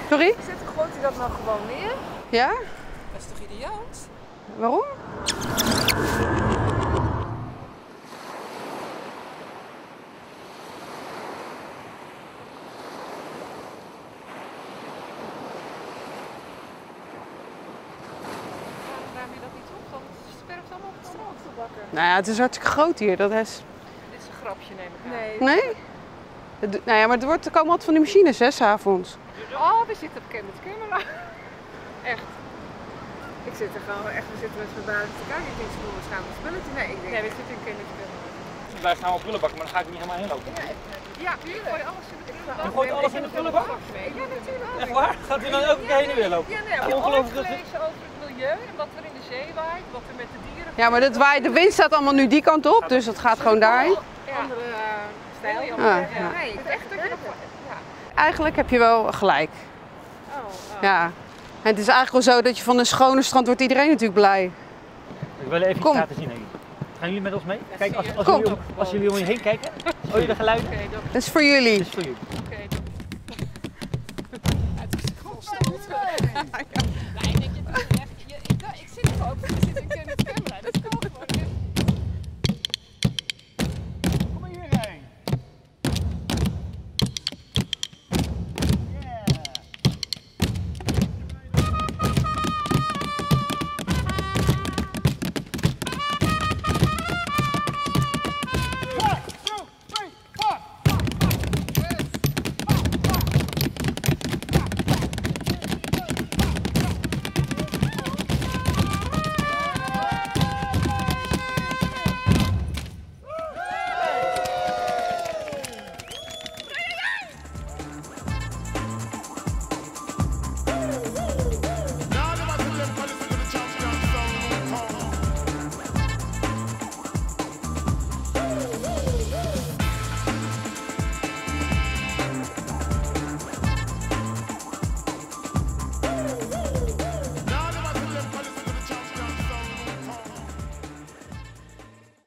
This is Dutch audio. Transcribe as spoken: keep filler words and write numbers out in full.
Sorry? Zet, gooit hij dat nou gewoon neer? Ja? Dat is toch idioot? Waarom? Waarom je dat niet op? Dan sperft allemaal op het strand te bakken. Nou ja, het is hartstikke groot hier. Dat is... Dit is een grapje, neem ik aan. Nee. Nee? Het- Nou ja, maar er, wordt, er komen altijd van die machines, hè, 's avonds. Oh, we zitten op Candid Camera. Echt. Ik zit er gewoon echt, we zitten met z'n baden te kijken. Ik denk, ze doen waarschijnlijk spulletje. Nee, ik denk... Nee, we zitten in Candid Camera. Wij gaan wel prullenbakken, maar dan ga ik niet helemaal heen lopen. Ja, ja, ik gooi alles in de prullenbak. Je gooit alles in de prullenbak? Ja, natuurlijk. Echt waar? Gaat u dan elke keer heen en weer lopen? Ja, nee, ik heb Ongelooflijk ooit dat het- gelezen over het milieu en wat er in de zee waait, wat er met de dieren... Ja, maar dat waait, de wind staat allemaal nu die kant op, dus dat gaat gewoon daarheen. Ja. Andere uh, stijl. Ja, ja. Nee, het is echt dat je nog... Ja. Eigenlijk heb je wel gelijk. Oh, oh. Ja. En het is eigenlijk wel zo dat je van een schone strand wordt iedereen natuurlijk blij. Ik wil even Kom. iets laten zien. Hé. Gaan jullie met ons mee? Kijk, als, als, Kom. jullie, om, als jullie om je heen kijken, hoor je de geluiden? Oké, dat Dat is voor jullie. Dat is voor jullie. oké. Het is gewoon zo. Nee, ik denk, je doet echt... je- Ik ik zit er ook, ik zit in